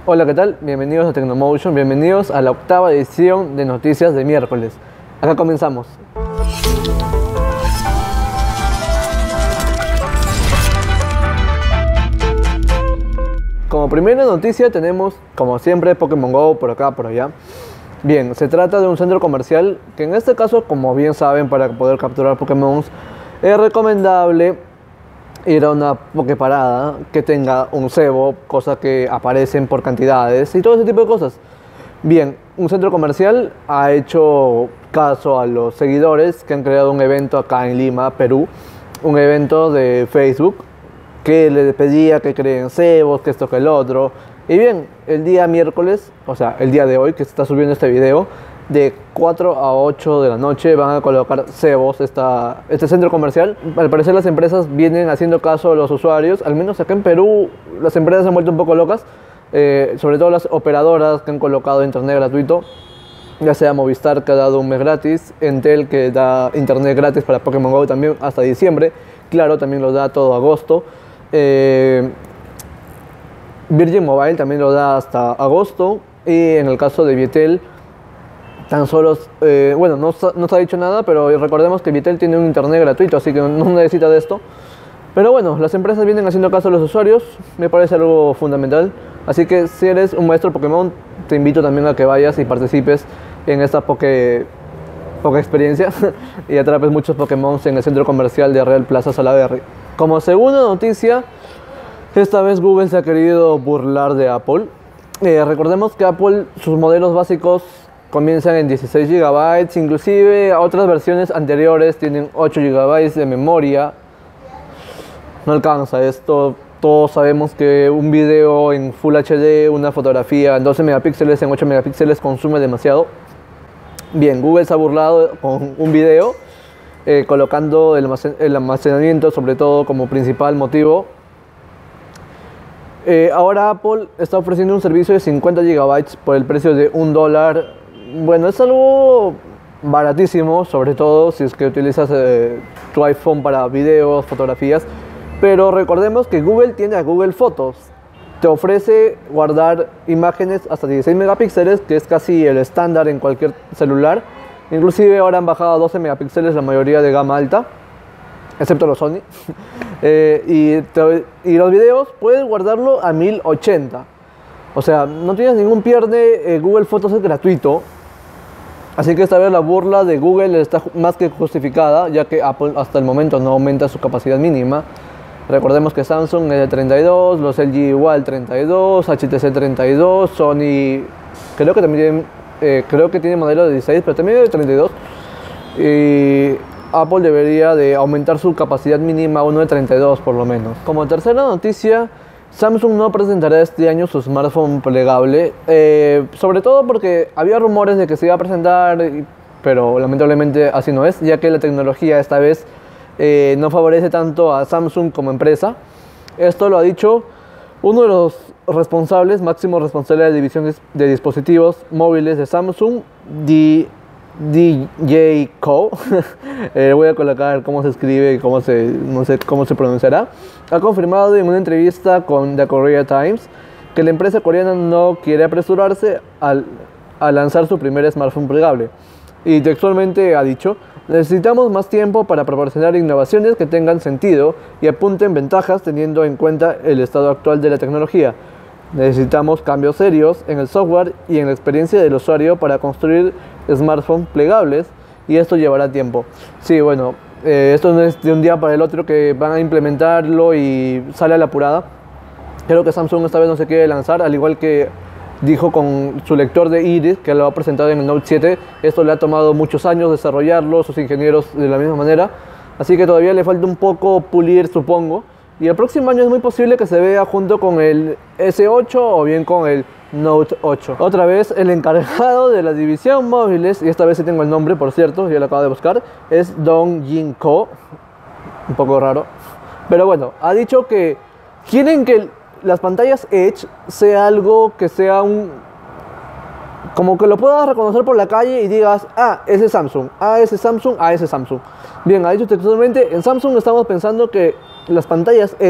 Hola, ¿qué tal? Bienvenidos a Tecnomotion, bienvenidos a la octava edición de Noticias de miércoles. Acá comenzamos. Como primera noticia tenemos, como siempre, Pokémon GO por acá, por allá. Bien, se trata de un centro comercial que en este caso, como bien saben, para poder capturar Pokémon es recomendable ir a una Poképarada que tenga un cebo, cosas que aparecen por cantidades y todo ese tipo de cosas. Bien, un centro comercial ha hecho caso a los seguidores que han creado un evento acá en Lima, Perú, un evento de Facebook que le pedía que creen cebos, que esto, que el otro. Y bien, el día miércoles, o sea, el día de hoy que se está subiendo este video, de 4 a 8 de la noche van a colocar cebos este centro comercial. Al parecer las empresas vienen haciendo caso a los usuarios, al menos acá en Perú las empresas se han vuelto un poco locas, sobre todo las operadoras que han colocado internet gratuito, ya sea Movistar que ha dado un mes gratis, Entel que da internet gratis para Pokémon GO también hasta diciembre, Claro también lo da todo agosto, Virgin Mobile también lo da hasta agosto, y en el caso de Viettel tan solo, bueno, no se ha dicho nada, pero recordemos que Viettel tiene un internet gratuito, así que no necesita de esto. Pero bueno, las empresas vienen haciendo caso a los usuarios, me parece algo fundamental. Así que si eres un maestro Pokémon, te invito también a que vayas y participes en esta poca experiencia y atrapes muchos Pokémon en el centro comercial de Real Plaza Salaberry. Como segunda noticia, esta vez Google se ha querido burlar de Apple. Recordemos que Apple, sus modelos básicos comienzan en 16 GB, inclusive otras versiones anteriores tienen 8 GB de memoria. No alcanza esto, todos sabemos que un video en Full HD, una fotografía en 12 megapíxeles, en 8 megapíxeles consume demasiado. Bien, Google se ha burlado con un video, colocando el almacenamiento sobre todo como principal motivo. Ahora Apple está ofreciendo un servicio de 50 GB por el precio de $1. Bueno, es algo baratísimo, sobre todo si es que utilizas tu iPhone para videos, fotografías. Pero recordemos que Google tiene a Google Fotos. Te ofrece guardar imágenes hasta 16 megapíxeles, que es casi el estándar en cualquier celular. Inclusive ahora han bajado a 12 megapíxeles la mayoría de gama alta, excepto los Sony. Y los videos puedes guardarlo a 1080. O sea, no tienes ningún pierde, Google Fotos es gratuito. Así que esta vez la burla de Google está más que justificada, ya que Apple hasta el momento no aumenta su capacidad mínima. Recordemos que Samsung es de 32, los LG igual 32, HTC 32, Sony creo que también tiene modelo de 16, pero también de 32. Y Apple debería de aumentar su capacidad mínima a uno de 32 por lo menos. Como tercera noticia, Samsung no presentará este año su smartphone plegable, sobre todo porque había rumores de que se iba a presentar, pero lamentablemente así no es, ya que la tecnología esta vez no favorece tanto a Samsung como empresa. Esto lo ha dicho uno de los máximos responsables de la división de dispositivos móviles de Samsung, DJ Ko. Voy a colocar cómo se escribe y no sé cómo se pronunciará. Ha confirmado en una entrevista con The Korea Times que la empresa coreana no quiere apresurarse a lanzar su primer smartphone plegable. Y textualmente ha dicho: necesitamos más tiempo para proporcionar innovaciones que tengan sentido y apunten ventajas teniendo en cuenta el estado actual de la tecnología. Necesitamos cambios serios en el software y en la experiencia del usuario para construir smartphones plegables, y esto llevará tiempo. Sí, bueno, esto no es de un día para el otro que van a implementarlo y sale a la apurada. Creo que Samsung esta vez no se quiere lanzar, al igual que dijo con su lector de iris, que lo ha presentado en el Note 7. Esto le ha tomado muchos años desarrollarlo, sus ingenieros de la misma manera. Así que todavía le falta un poco pulir, supongo. Y el próximo año es muy posible que se vea junto con el S8 o bien con el Note 8. Otra vez, el encargado de la división móviles, y esta vez sí tengo el nombre, por cierto, ya lo acabo de buscar, es Dong Jin Ko. Un poco raro. Pero bueno, ha dicho que quieren que las pantallas Edge sea algo que sea como que lo puedas reconocer por la calle y digas: ah, ese es Samsung, ah, ese es Samsung, ah, ese es Samsung. Bien, ha dicho textualmente: en Samsung estamos pensando que las pantallas Edge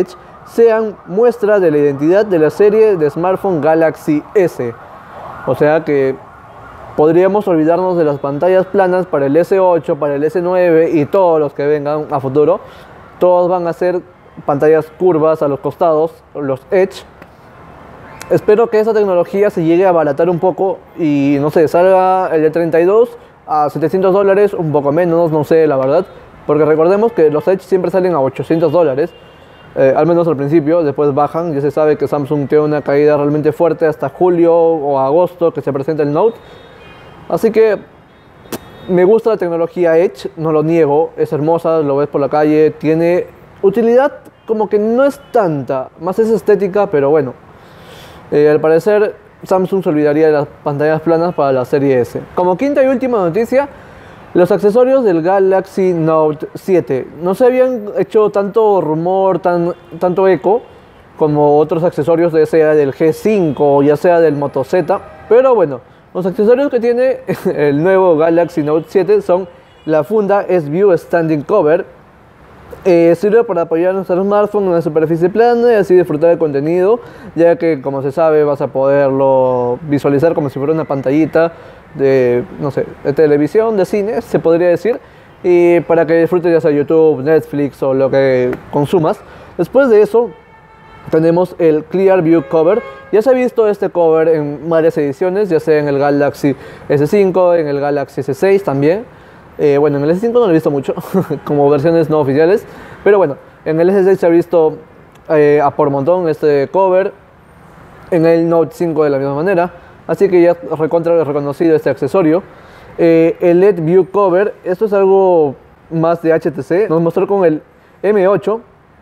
sean muestra de la identidad de la serie de smartphone Galaxy S. O sea que podríamos olvidarnos de las pantallas planas para el S8, para el S9 y todos los que vengan a futuro. Todos van a ser pantallas curvas a los costados, los Edge. Espero que esa tecnología se llegue a abaratar un poco y no sé, salga el de 32 a $700, un poco menos, no sé la verdad. Porque recordemos que los Edge siempre salen a $800, al menos al principio, después bajan. Ya se sabe que Samsung tiene una caída realmente fuerte hasta julio o agosto que se presenta el Note. Así que me gusta la tecnología Edge, no lo niego, es hermosa, lo ves por la calle, tiene utilidad como que no es tanta, más es estética, pero bueno. Al parecer Samsung se olvidaría de las pantallas planas para la serie S. Como quinta y última noticia, los accesorios del Galaxy Note 7. No se habían hecho tanto rumor, tanto eco como otros accesorios, ya sea del G5 o ya sea del Moto Z, pero bueno. Los accesorios que tiene el nuevo Galaxy Note 7 son la funda S-View Standing Cover. Sirve para apoyar nuestro smartphone en una superficie plana y así disfrutar del contenido, ya que como se sabe vas a poderlo visualizar como si fuera una pantallita de, no sé, de televisión, de cine, se podría decir, y para que disfrutes ya sea YouTube, Netflix o lo que consumas. Después de eso tenemos el Clear View Cover. Ya se ha visto este cover en varias ediciones, ya sea en el Galaxy S5, en el Galaxy S6 también. Bueno, en el S5 no lo he visto mucho, como versiones no oficiales. Pero bueno, en el S6 se ha visto a por montón este cover. En el Note 5 de la misma manera. Así que ya recontra reconocido este accesorio. El LED View Cover, esto es algo más de HTC. Nos mostró con el M8.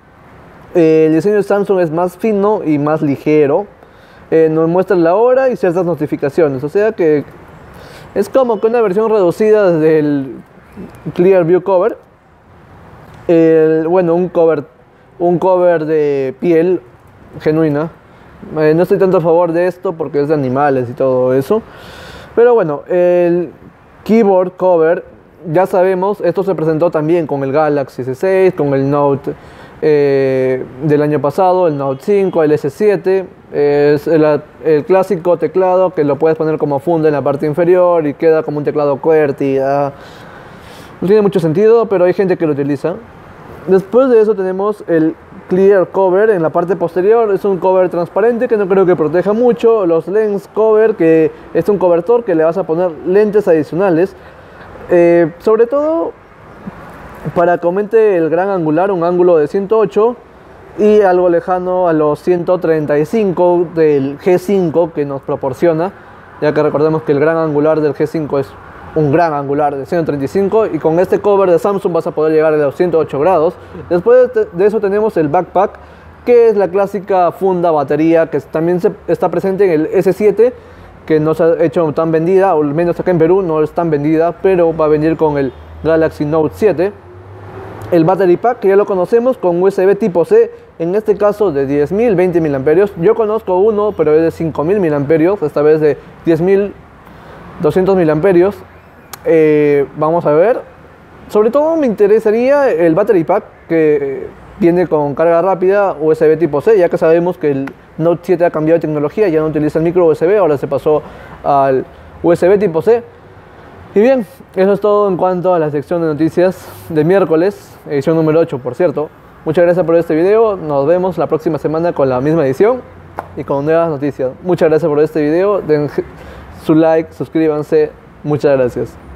El diseño de Samsung es más fino y más ligero. Nos muestra la hora y ciertas notificaciones. O sea que es como que una versión reducida del Clear View Cover. Bueno, un cover de piel genuina. No estoy tanto a favor de esto porque es de animales y todo eso. Pero bueno, el Keyboard Cover, ya sabemos, esto se presentó también con el Galaxy S6, con el Note del año pasado, el Note 5, el S7. Es el clásico teclado que lo puedes poner como funda en la parte inferior y queda como un teclado QWERTY. No tiene mucho sentido, pero hay gente que lo utiliza. Después de eso tenemos el Clear Cover en la parte posterior. Es un cover transparente que no creo que proteja mucho. Los Lens Cover, que es un cobertor que le vas a poner lentes adicionales, sobre todo para que aumente el gran angular, un ángulo de 108 y algo lejano a los 135 del G5 que nos proporciona, ya que recordemos que el gran angular del G5 es un gran angular de 135, y con este cover de Samsung vas a poder llegar a los 108 grados. Después de eso tenemos el Backpack, que es la clásica funda batería que también está presente en el S7, que no se ha hecho tan vendida, o al menos acá en Perú no es tan vendida, pero va a venir con el Galaxy Note 7. El Battery Pack, que ya lo conocemos, con USB tipo C, en este caso de 10.000, 20.000 amperios. Yo conozco uno, pero es de 5.000 miliamperios, esta vez de 10.000, 200 miliamperios. Vamos a ver. Sobre todo me interesaría el Battery Pack, que viene con carga rápida USB tipo C, ya que sabemos que el Note 7 ha cambiado de tecnología, ya no utiliza el micro USB, ahora se pasó al USB tipo C. Y bien, eso es todo en cuanto a la sección de noticias de miércoles, edición número 8, por cierto. Muchas gracias por este video, nos vemos la próxima semana con la misma edición y con nuevas noticias. Muchas gracias por este video, den su like, suscríbanse, muchas gracias.